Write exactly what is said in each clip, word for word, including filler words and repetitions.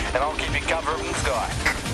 and I'll keep you cover up in the sky.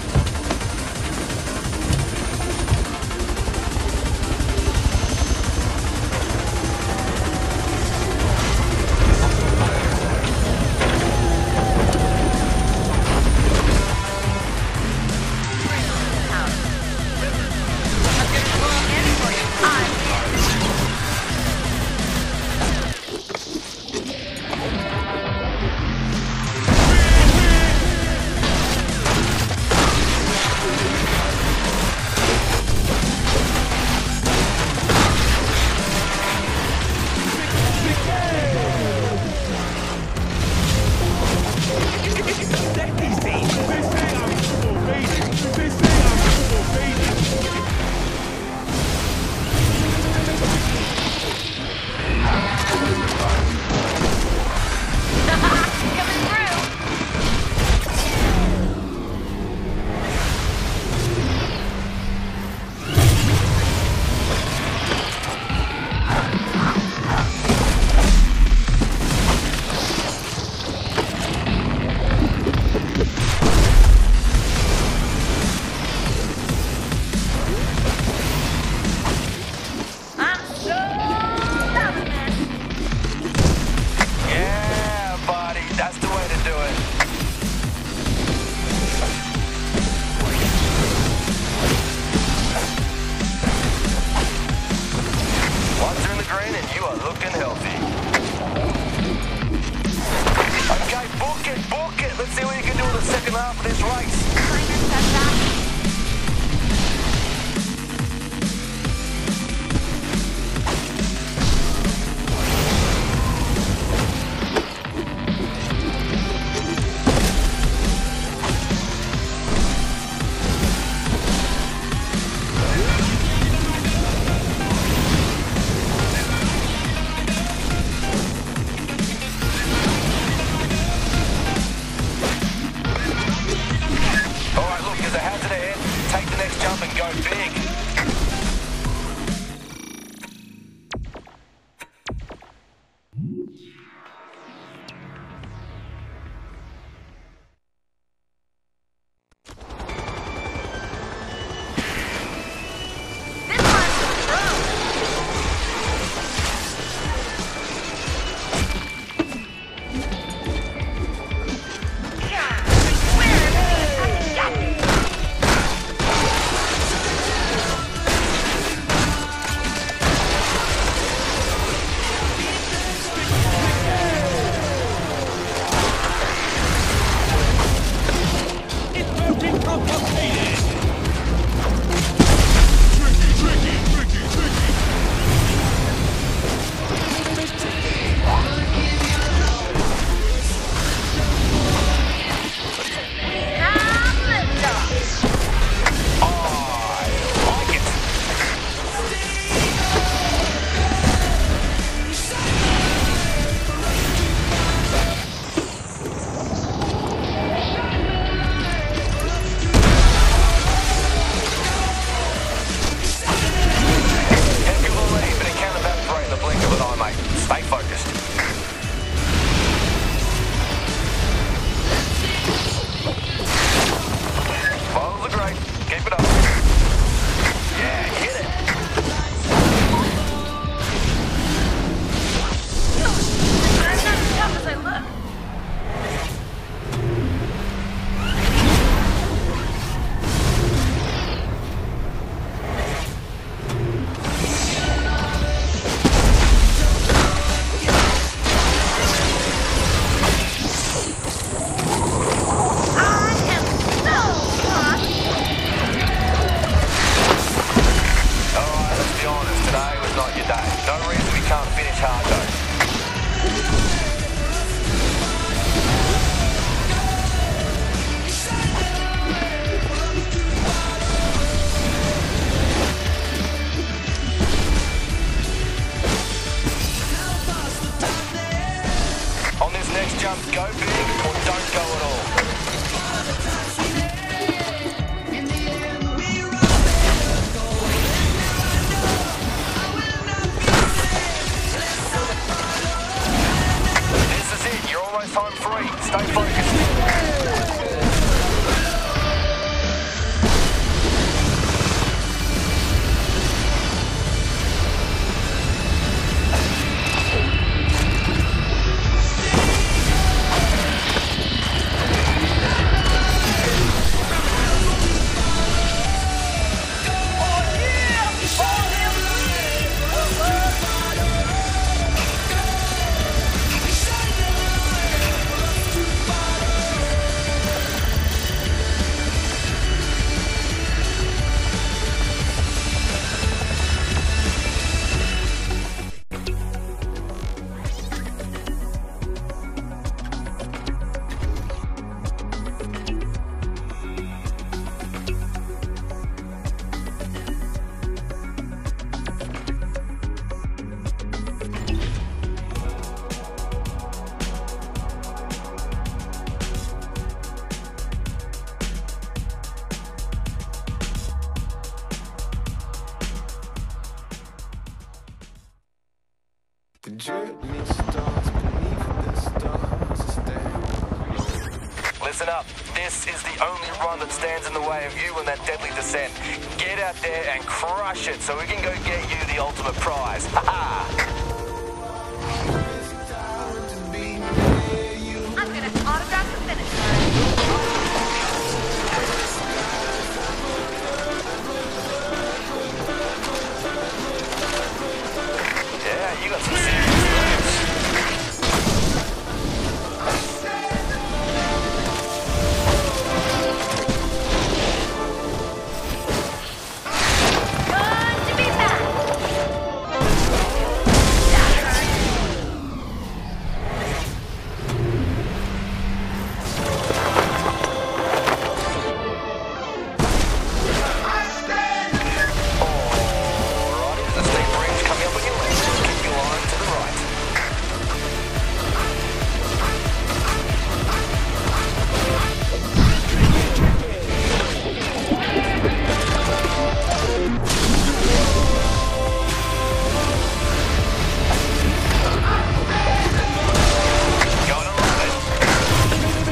Go big or don't go at all. This is it. You're almost home free. Stay focused. The journey starts beneath the stars. Stand. Listen up. This is the only run that stands in the way of you and that deadly descent. Get out there and crush it so we can go get you the ultimate prize. Ha ha! I'm gonna autograph the finish line. Yeah, you got some serious moves. Good to be back. Alrighty, there's a steep bridge coming up on your left. Keep your line to the right. Gonna love it.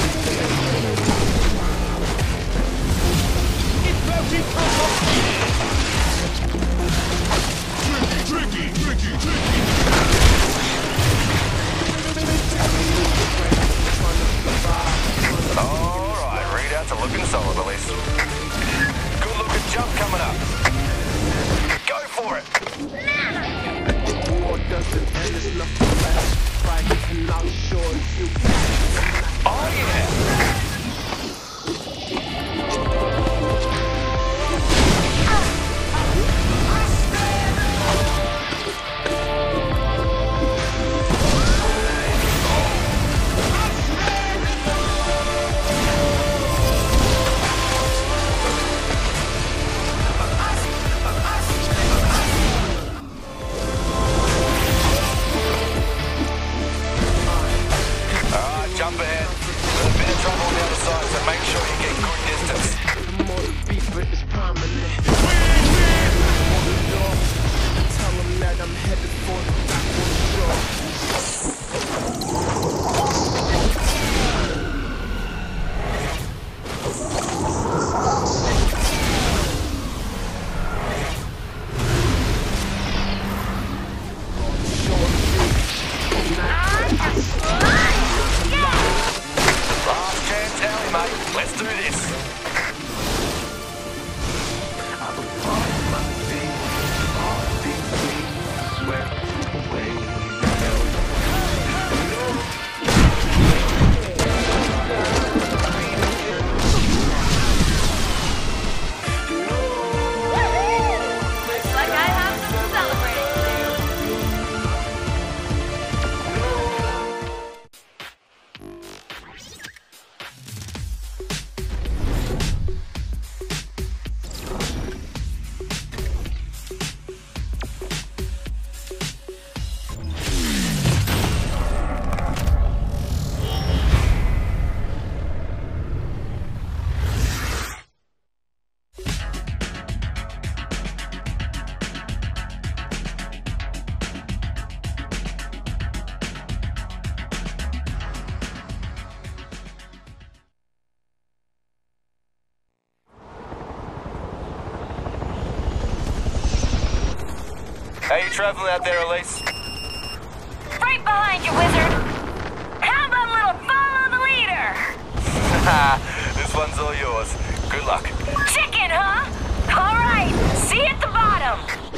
Tricky, tricky, tricky. Alright, readouts are looking solid, Elise. Good looking jump coming up. Go for it. War doesn't end, it's nothing less. Fight and I'll show you. Oh yeah. Alright, jump ahead. There's a bit of trouble on the other side, so make sure you get good distance. The more the beat, but it's permanent. Tell them that I'm headed for the back of the shore. Last chance alley, mate. Let's do this. I will find my thing. All these things swept away. Looks like I have some celebrating to do. How you traveling out there, Elise? Right behind you, wizard. How about a little follow the leader? This one's all yours. Good luck. Chicken, huh? All right. See you at the bottom.